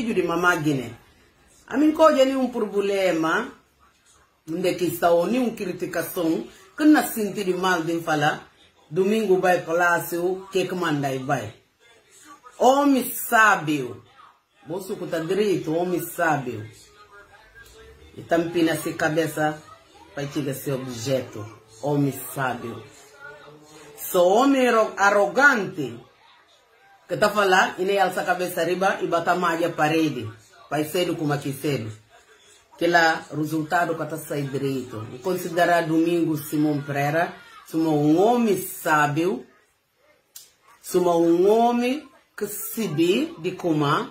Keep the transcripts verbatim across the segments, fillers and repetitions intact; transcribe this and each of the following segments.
filho de mamá Guiné. A mim coja nenhum problema, onde que está ou nenhuma criticação, que não senti de mal de falar, domingo vai palácio, que que manda e vai. Homem sábio, você que está direito, homem sábio, e tampina se cabeça para tirar esse objeto, homem sábio. Só homem arrogante, que está falando, e nem alça a cabeça riba e bata malha parede, vai cedo como aqui cedo. Que lá, resultado que está saindo direito. Considerar Domingo Simão Pereira, somos um homem sábio, somos um homem que se vê de como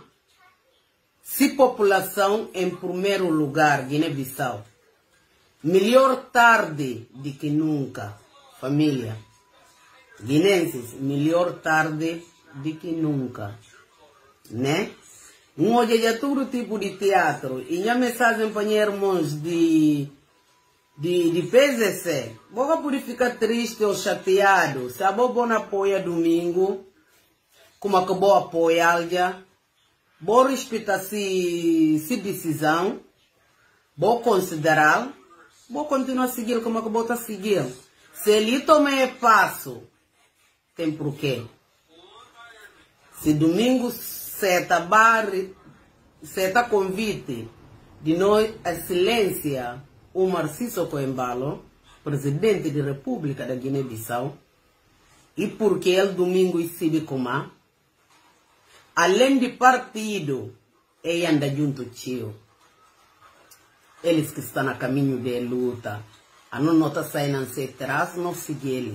se população em primeiro lugar, Guiné-Bissau. Melhor tarde do que nunca, família. Guinenses, melhor tarde do que nunca, né? Um hoje é todo tipo de teatro. E a mensagem para irmãos de, de, de P Z C. Vou poder ficar triste ou chateado. Se a boa não apoia domingo, como é que vou apoiar já? Vou respeitar se, se decisão. Vou considerar. Vou continuar a seguir como é que vou estar seguindo. Se ele tomar passo, tem porquê. Se domingo certa barre, certa convite de nós, a excelência Umar Sissoko Embalo, presidente da República da Guiné-Bissau, e porque ele domingo esteve como além de partido, ele anda junto tio. Eles que estão no caminho de luta, a não nota saindo atrás, não siga eles.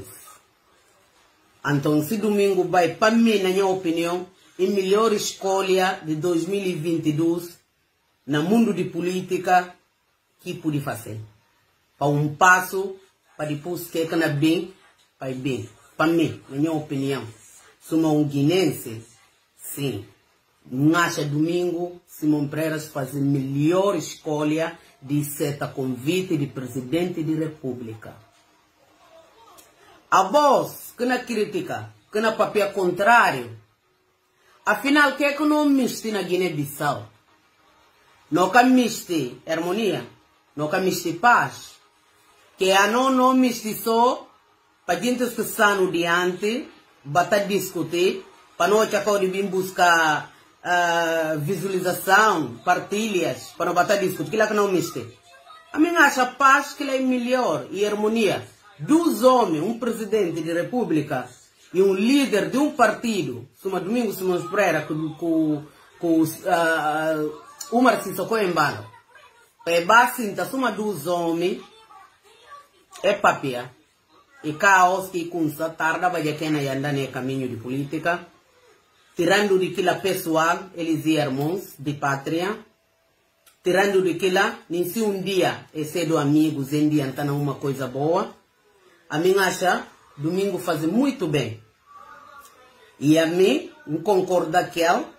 Então, se domingo vai, para mim, na minha opinião, a melhor escolha de dois mil e vinte e dois no mundo de política que pude fazer. Para um passo, para depois que é bem, vai bem. Para mim, na minha opinião, sou um guinense, sim. Não acha domingo, Simão Pereira fazer melhor escolha de certa convite de presidente da República. A voz que na crítica, que na papel contrário, afinal, o que é que não miste na Guiné-Bissau? Não que miste harmonia, não que miste paz, que a não não miste só para gente que está no diante, bata discutir, para nós que acabamos de vir buscar uh, visualização, partilhas, para não bater discutir, que lá que não miste. A minha acha paz que é melhor e harmonia. Dos homens, um presidente da República e um líder de um partido, Suma Domingo Simões Pereira, com, com, com uh, Umar Sissoko Embalo, é bastante, suma dos homens, é papia, e caos que consta, tarda, vai que na anda no caminho de política, tirando de aquilo pessoal, eles e irmãos de pátria, tirando de aquilo, nem se um dia, é cedo amigos, em dia, então uma coisa boa. A mim acha, domingo faz muito bem. E a mim, não concorda que ela,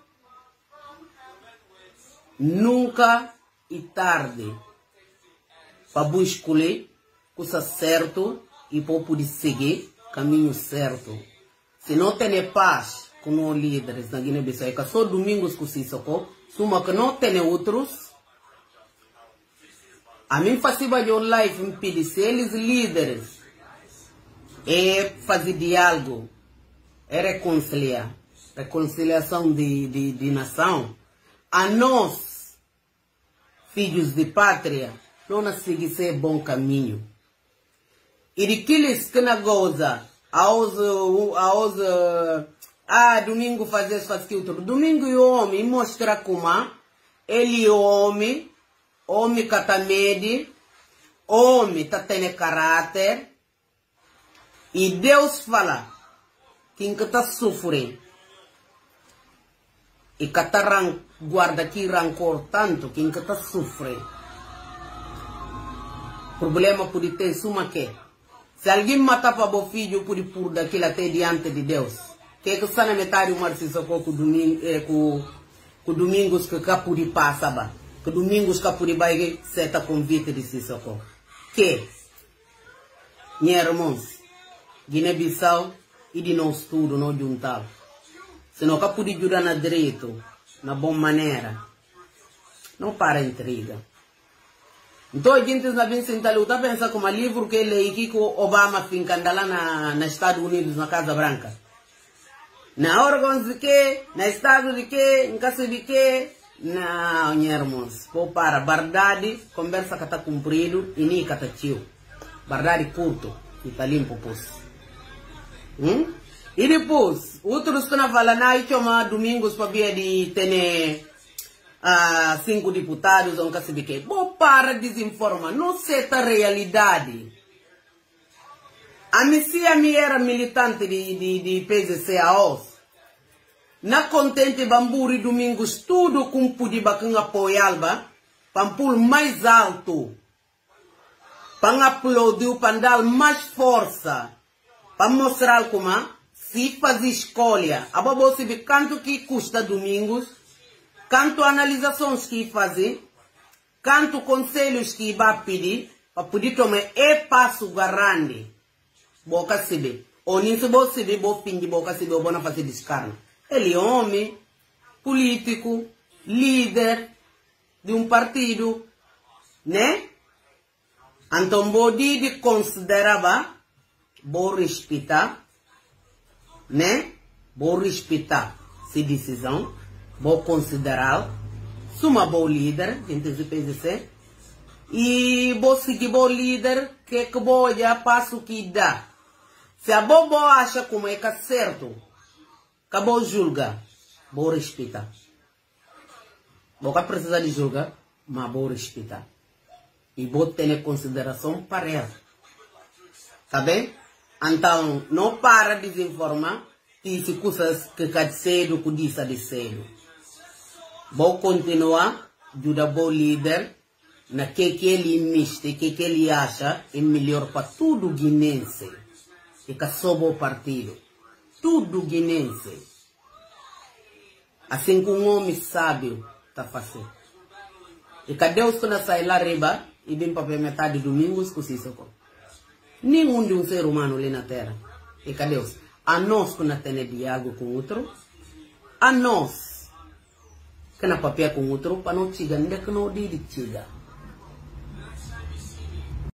nunca é tarde para escolher coisa certo e para poder seguir caminho certo. Se não tem paz com os líderes na Guiné-Bissau, é que só domingos com Sissoko, suma que não tem outros. A mim fazia o live me pedir se eles líderes é fazer diálogo, é reconciliar, reconciliação de, de, de nação. A nós, filhos de pátria, não nos seguir ser bom caminho. E daqueles que não gozam, aos, aos, ah, domingo fazer isso, faz aquilo. Domingo e o homem mostra como ele é homem, homem que está medo, homem que tem caráter. E Deus fala, quem que está sofrendo, e que está guarda aqui rancor tanto, quem que está sofrendo. Problema pode ter suma que, se alguém matar para o filho, pode pôr daquilo até diante de Deus. Que é que está na metade do Umar Sissoko com domingo, eh, com, com domingos que cá pode passar, que domingos que pode baixar certa convite de Sissoko. Que, minha irmãos, Guiné-Bissau e de nós tudo, não juntar. Se não que pode ajudar na direito, na boa maneira. Não para intriga. Então a gente na bem sentar luta pensa como livro que ele que o Obama fincando lá na na Estados Unidos na Casa Branca. Na órgãos de que, na estado de que, em caso de que, não, irmãos, vou para verdade, conversa que está cumprido e nem que está tio. Verdade curto, que está limpo, pois. Hum? E depois, outros que não falam, não, eu chamo domingos para vir de ter uh, cinco deputados, ou em caso de que. Vou para desinformar, não sei a realidade. A Messia me era militante de, de, de P Z C A O S. Na contente Bamburi Domingos, tudo com pude bacana apoiar, para pôr mais alto, para aplaudir, para dar mais força, para mostrar como se faz escolha. A bobo se vê quanto que custa Domingos, quanto analisações que fazem, quanto conselhos que vai pedir, para poder tomar e passo grande. Boca se vê. Ou nisso você se vê, você finge, boca se vê, ou não fazer descarga. Ele é homem, político, líder de um partido, né? Então, bodi de considerava, vou respeitar, né? Vou respeitar essa decisão, vou considerar, sou uma boa líder, dentro do P Z C, e vou seguir bom líder, que que vou já passo que dá. Se a bobo acha como é que é certo, acabou julgar, vou respeitar. Vou precisar de julgar, mas vou respeitar. E vou ter consideração para ela. Tá bem? Então, não para de desinformar, que se coisas que cai cedo, que diz de cedo. Vou continuar, ajudar o líder, na que que ele miste, que que ele acha é melhor para tudo guinense. E que sob o partido. Tudo guinense. Assim como um homem sábio está fazendo. E cadê os que não saem lá riba e vem para a metade de domingos com isso? Nenhum de um ser humano ali na terra. E cadê os? A nós que não tem diálogo com outro. A nós que não papel com outro para não chegar, nem que não diga.